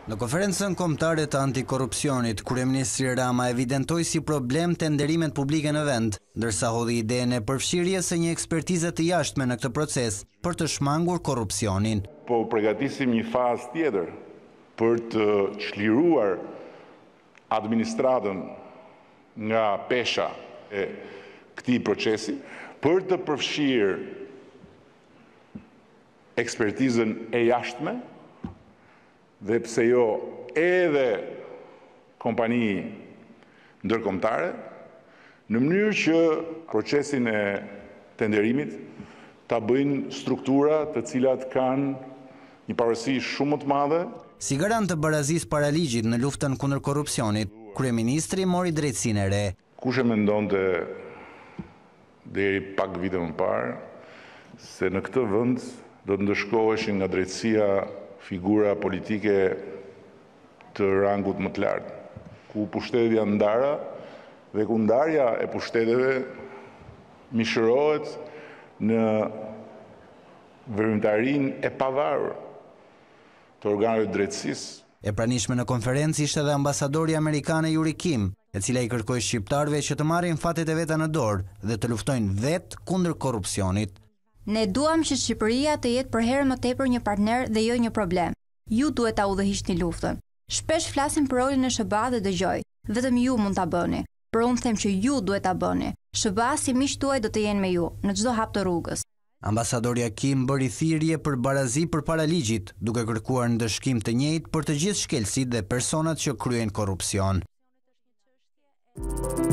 Në konferencën kombëtare të antikorrupsionit, kryeministri Rama evidentoi si problem tenderimet publike në vend, ndërsa hodhi idenë e përfshirjes së një ekspertize të jashtme në këtë proces për të shmangur korrupsionin. Po përgatisim një fazë tjetër për të çliruar administratën nga pesha e këtij procesi, për të përfshirë ekspertizën e jashtme dhe pse jo edhe kompani ndërkombëtare, në mënyrë që procesin e tenderimit ta bëjnë struktura të cilat kanë një parësi shumë më të madhe. Si garant të barazisë para ligjit në luftën kundër korrupsionit, kryeministri mori drejtsinë e re. Kush e mendonte deri pak vite më parë se në këtë vend do të ndëshkoheshin nga drejtësia figura politike të rangut më të lartë, ku pushtetet janë ndara dhe ku ndarja e pushteteve mishërohet në veprimtarinë e pavarur të organeve të drejtësisë. E pranishme në konferencë ishte edhe ambasadori amerikane Yuri Kim, e cila i kërkoi shqiptarëve që të marrin fatet e veta në dorë dhe të luftojnë vetë kundër korrupsionit. Ne duam që Shqipëria të jetë për herë më tepër një partner dhe jo një problem. Ju duhet ta udhëhiqni luftën. Shpesh flasim për rolin e SBA dhe dëgjoj, vetëm ju mund ta bëni. Por unë them që ju duhet ta bëni. SBA si miq tuaj do të jenë me ju në çdo hap të rrugës. Ambasadorja Kim bëri thirrje për barazi përpara ligjit, duke kërkuar ndëshkim të njëjtë për të gjithë shkelësit dhe personat që kryejnë korrupsion.